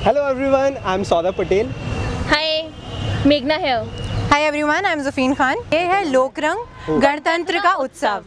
Hello everyone, I'm Saurabh Patel. Hi, Meghna here. Hi everyone, I'm Zafeen Khan. ये है लोकरंग गणतंत्र का उत्सव।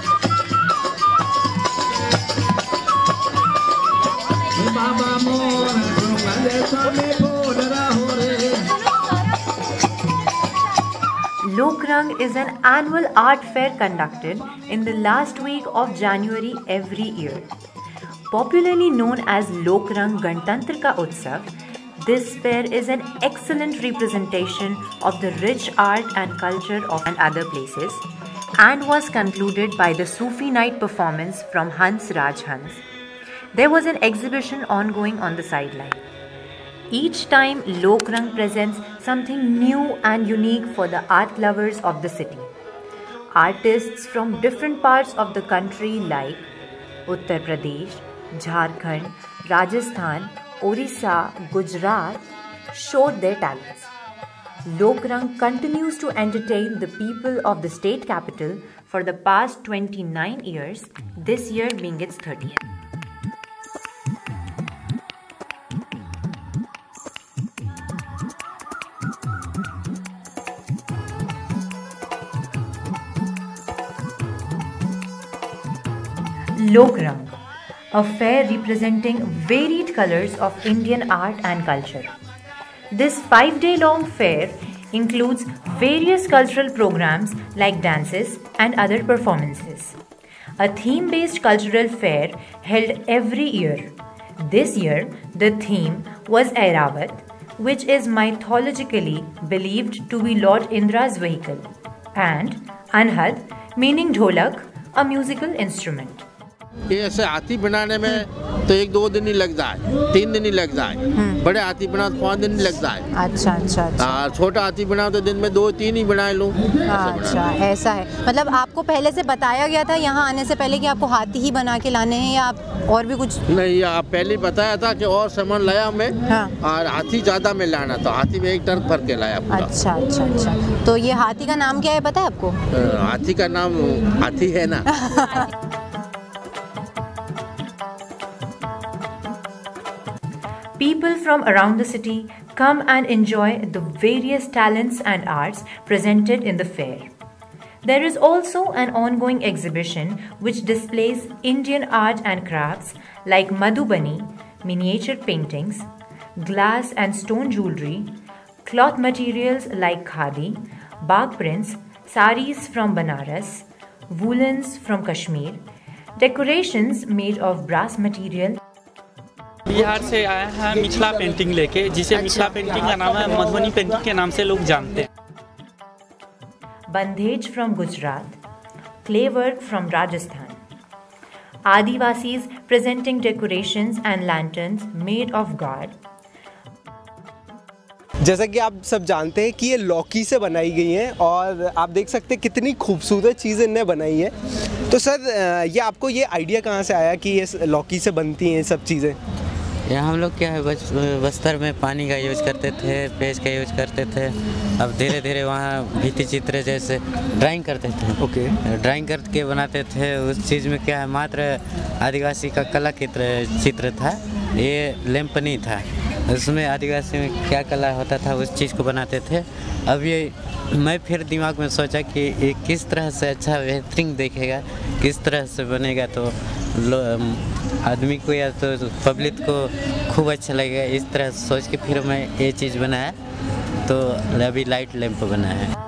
Lokrang is an annual art fair conducted in the last week of January every year. Popularly known as Lokrang Gantantra Ka Utsav, this fair is an excellent representation of the rich art and culture of other places and was concluded by the Sufi night performance from Hans Raj Hans. There was an exhibition ongoing on the sideline. Each time, Lokrang presents something new and unique for the art lovers of the city. Artists from different parts of the country like Uttar Pradesh, Jharkhand, Rajasthan, Orissa, Gujarat showed their talents. Lokrang continues to entertain the people of the state capital for the past 29 years, this year being its 30th. Lokrang, a fair representing varied colors of Indian art and culture. This 5-day-long fair includes various cultural programs like dances and other performances. A theme-based cultural fair held every year. This year, the theme was Airavat, which is mythologically believed to be Lord Indra's vehicle, and Anhad, meaning dholak, a musical instrument. ये ऐसे हाथी बनाने में तो 1-2 दिन ही लग जाए, 3 दिन ही लग जाए। बड़े हाथी बनाओ तो 5 दिन ही लग जाए। अच्छा। छोटा हाथी बनाओ तो दिन में 2-3 ही बना लूँ। अच्छा, ऐसा है। मतलब आपको पहले से बताया गया था यहाँ आने से पहले कि आपको हाथी ही बना के लाने हैं या आप और भी कुछ? नहीं, आप पहले बताया था कि और सामान लाया मैं। हाँ। और हाथी ज़्यादा में लाना था, हाथी में 1 टन भर के लाया पूरा। अच्छा। तो ये हाथी का नाम क्या है पता है आपको? हाथी का नाम हाथी है ना। People from around the city come and enjoy the various talents and arts presented in the fair. There is also an ongoing exhibition which displays Indian art and crafts like Madhubani, miniature paintings, glass and stone jewelry, cloth materials like khadi, bagh prints, saris from Banaras, woolens from Kashmir, decorations made of brass material. Bihar से आया है Mithila painting लेके, जिसे Mithila painting का नाम है Madhubani painting के नाम से लोग जानते हैं। Bandhej from Gujarat, clay work from Rajasthan, Adivasis presenting decorations and lanterns made of gourd. जैसा कि आप सब जानते हैं कि ये लौकी से बनाई गई हैं और आप देख सकते हैं कितनी खूबसूरत चीज़ इन्हें बनाई है। तो सर, ये आपको ये आइडिया कहाँ से आया कि ये लौकी से बनती हैं ये सब चीज़ें? यहाँ हम लोग क्या है बस्तर में पानी का यूज करते थे, पेज का यूज करते थे। अब धीरे धीरे वहाँ भित्ति चित्र जैसे ड्राइंग करते थे। ओके। ड्राइंग करके बनाते थे। उस चीज़ में क्या है मात्र आदिवासी का कला चित्र था, ये लेम्पनी था। उसमें आदिवासी में क्या कला होता था उस चीज़ को बनाते थे। अब ये मैं फिर दिमाग में सोचा कि ये किस तरह से अच्छा बेहतरीन देखेगा, किस तरह से बनेगा तो आदमी को या तो पब्लिक को खूब अच्छा लगेगा। इस तरह सोच के फिर मैं ये चीज़ बनाया, तो अभी लाइट लैंप बनाया है।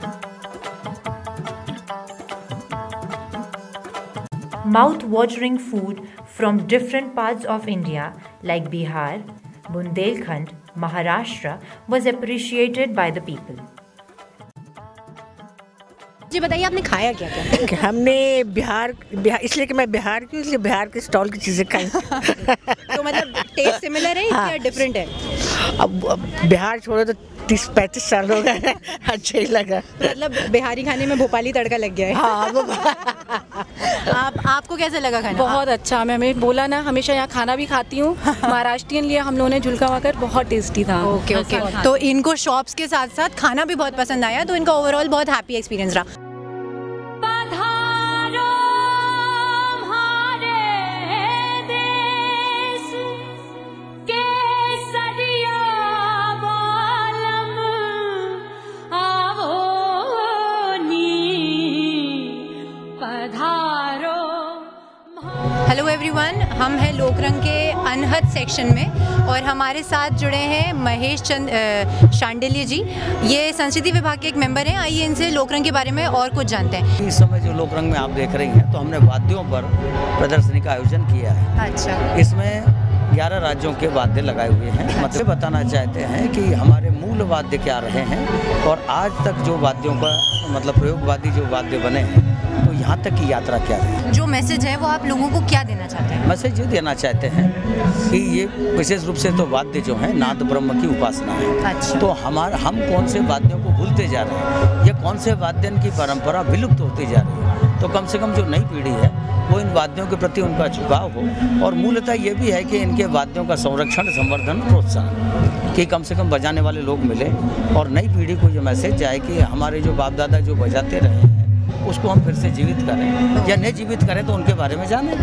Mouth-watering food from different parts of India like Bihar, Bundelkhand, Maharashtra was appreciated by the people. जी बताइए आपने खाया क्या? हमने बिहार इसलिए कि मैं बिहार की, इसलिए बिहार के स्टॉल की चीज़ें खाई। तो मतलब टेस्ट सिमिलर है या डिफरेंट है? अब बिहार छोड़ो तो 30-35 साल हो गए, अच्छा ही लगा। मतलब बिहारी खाने में भोपाली तड़का लग गया है। हाँ, आपको कैसे लगा खाना? बहुत अच्छा। मैं बोला ना, हमेशा यहाँ खाना भी खाती हूँ। महाराष्ट्रियन लिए हम लोगों ने झुलका वाकर, बहुत टेस्टी था। ओके। तो इनको शॉप्स के साथ साथ खाना भी बहुत पसंद आया, तो इनका ओवरऑल बहुत हैप्पी एक्सपीरियंस रहा। हेलो एवरीवन, हम हैं लोकरंग के अनहद सेक्शन में और हमारे साथ जुड़े हैं महेश चंद शांडिल्य जी। ये संस्कृति विभाग के एक मेंबर हैं। आइए इनसे लोकरंग के बारे में और कुछ जानते हैं। इस समय जो लोकरंग में आप देख रही हैं तो हमने वाद्यों पर प्रदर्शनी का आयोजन किया है। अच्छा। इसमें 11 राज्यों के वाद्य लगाए हुए हैं। मतलब बताना चाहते हैं कि हमारे मूल वाद्य क्या रहे हैं और आज तक जो वाद्यों का मतलब प्रयोगवादी जो वाद्य बने हैं तो यहाँ तक की यात्रा क्या है। जो मैसेज है वो आप लोगों को क्या देना चाहते हैं? मैसेज ये देना चाहते हैं कि ये विशेष रूप से तो वाद्य जो है नाद ब्रह्म की उपासना है। अच्छा। तो हम कौन से वाद्यों को भूलते जा रहे हैं, ये कौन से वाद्यन की परंपरा विलुप्त होती जा रही है। तो कम से कम जो नई पीढ़ी है वो इन वाद्यों के प्रति उनका झुकाव हो और मूलतः ये भी है कि इनके वाद्यों का संरक्षण, संवर्धन, प्रोत्साहन कि कम से कम बजाने वाले लोग मिले और नई पीढ़ी को ये मैसेज जाए कि हमारे जो बाप दादा जो बजाते रहे हैं उसको हम फिर से जीवित करें या नहीं जीवित करें तो उनके बारे में जानें।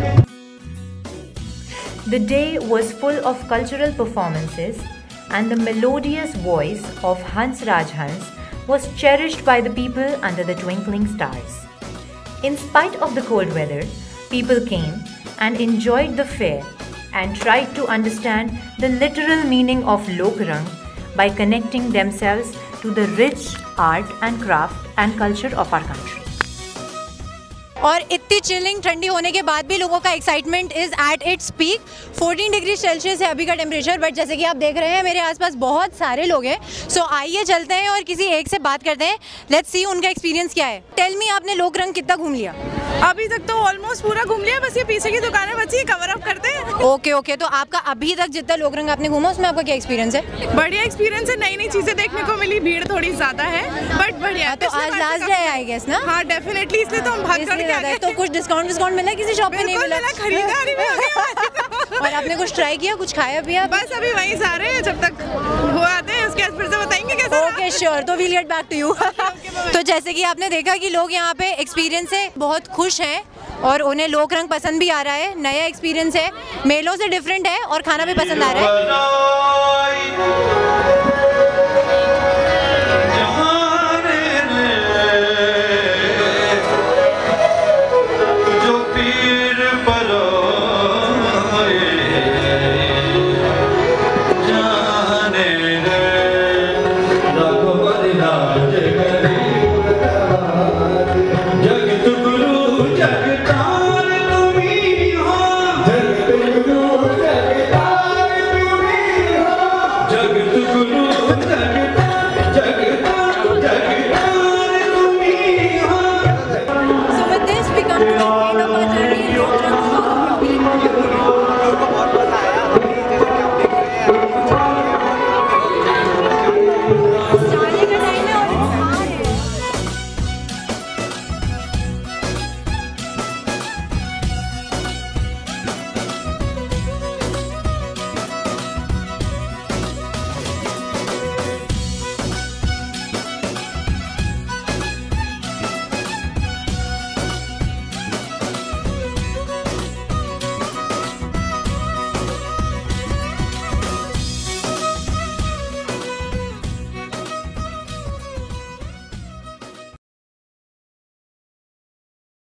The day was full of cultural performances and the melodious voice of Hans Rajhans was cherished by the people under the twinkling stars. In spite of the cold weather, people came and enjoyed the fair and tried to understand the literal meaning of Lokrang by connecting themselves to the rich art and craft and culture of our country. और इतनी chilling ठंडी होने के बाद भी लोगों का excitement is at its peak. 14 degree Celsius है अभी का टेम्परेचर, बट जैसे कि आप देख रहे हैं मेरे आसपास बहुत सारे लोग हैं। सो आइए चलते हैं और किसी एक से बात करते हैं। लेट्स सी उनका एक्सपीरियंस क्या है। टेल मी, आपने लोकरंग कितना घूम लिया? अभी तक तो ऑलमोस्ट पूरा घूम लिया, बस ये पीछे की दुकानें बची है, कवर अप करते हैं। ओके, तो आपका अभी तक जितना लोकरंग आपने घूमा उसमें आपका क्या एक्सपीरियंस है? बढ़िया एक्सपीरियंस है, नई नई चीजें देखने को मिली, भीड़ थोड़ी ज्यादा है बट बढ़िया। तो आज लास्ट डे है आई गेस ना? हाँ डेफिनेटली, इसलिए तो हम भाग कर के आ गए। तो कुछ डिस्काउंट मिला किसी शॉप में? नहीं मिला, खरीदारी भी हो गई। और आपने कुछ ट्राई किया, कुछ खाया पिया? बस अभी वहीं से आ रहे हैं, जब तक वो आते हैं उसके बाद फिर से बताएंगे कैसा। ओके श्योर, तो we'll get back to you. तो जैसे कि आपने देखा कि लोग यहाँ पे एक्सपीरियंस से बहुत खुश हैं और उन्हें लोकरंग पसंद भी आ रहा है। नया एक्सपीरियंस है, मेलों से डिफरेंट है और खाना भी पसंद आ रहा है। जो पीर